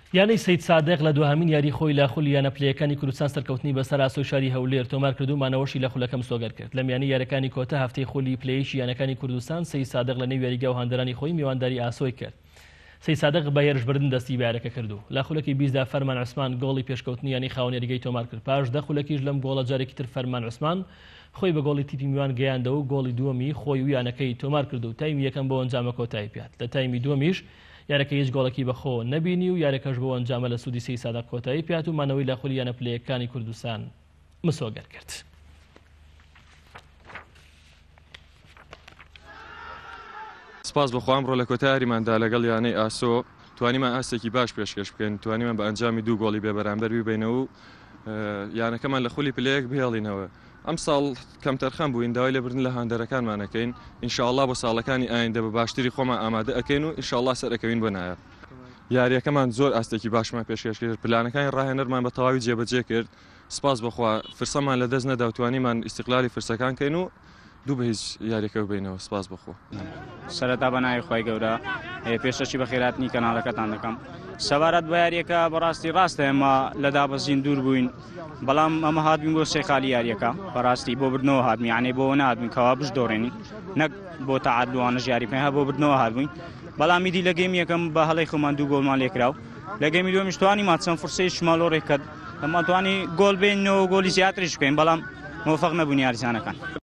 یانەی سەید سادق لە دوهامین یاری خۆی لە خولی یانە پلەیەکانی کوردستان سەرکەوتنی بەسەر ئاسۆی شاری هەولێر تۆمار کردو مانەوەشی لە خولەکەم سۆگەر کرد. لە میانەی یاریەکانی کۆتە هەفتەی خولی پلەیەکی یانەکانی کوردستان سەید سادق لە نێو یاریگا و هاندەرانی خۆی میوانداری ئاسۆی کرد. سەید سادق بە هێرشبردن دەستی بە یاریەکە کردو. لە خولەکی 20دا فەرمان عوسمان گۆڵی پێشکەوتنی یانی خاوەن یاریگای تۆمار کرد. پاش 10 خولەکیش لەم گۆڵە جارێکی تر فەرمان عوسمان خۆی بە گۆڵی تیپی میوان گەیاندەوە و گۆڵی دووەمی خۆی و یانەکەی تۆمار کرد و تایمی یەکەم بۆ ئەنجامە کۆتایی پێات. لە تایمی دووەمیش یارەکە هیچ گۆڵێکی بەخۆ نەبینی و یارەکەش بۆ ئەنجامە لە سوودی سەید سادق کۆتایی پێات و مانەوەی لە خولی یانە پلەیەکانی کوردستان مسۆگەر کرد. سپاس بەخۆم ڕۆ لە کۆتاییماندا لەگەڵ یانەی ئاسۆ توانیمان ئاستێکی باش پێشکەش بکەین، توانیمان بە ئەنجامی 2 گۆڵی بێ بەرامبەر ببینەوە و یانەکەمان لە خولی پلەیەک بهێڵینەوە. ئەم ساڵ کەم تەرخەم بووین داوای لێبردن لە هاندەرەکانمانەکەین. ئینشاءالله بۆ ساڵەکانی ئایندە بە باشتری خۆمان ئامادە ئەکەین و ئینشاءالله سەرەکەوین بۆ نایە. یاریەکەمان زۆر ئاستێکی باشمان پێشکەش کرد، پلانەکانی ڕاهێنەرمان بە تەواوی جێبەجێ کرد. سپاس بەخوا فرسەمان لە دەست نەدا و توانیمان ئیستیقلالی فرسەکان کەین و دوو بە هیچ یاریەکە ببینەوە. سپاس بەخۆ. سەرەتا بە ناوی خۆی گەورە پێشەشی بە خێراتنی کەناڵەکەتان دەکەم. سەبارەت بە یاریەکە بەڕاستی ڕاستە ئێمە لە دابەزین دوور بووین، بەڵام ئەمە هاتبووین بۆ سێقالی یاریەکە بەڕاستی بۆ بردنەوە هاتبووین، یعنی بۆ نهاتبووین کەوا بشدۆڕێنین، نەک بۆ تەعادلوانەش یاری پێ بۆ بردنەوە هاتبووین. بەڵام میدی لە گەیمی یەکەم بە هەڵەی خۆمان 2 گۆڵمان لێکراو. لە گەیمی دووەمیش توانیمان چەند فرسەی شمالۆڕێک کرد، ئەمە توانی گۆڵ بێنینەوە گۆڵی زیاتریش بکەین، بەڵام موفق نەبوون یاریزانەکان.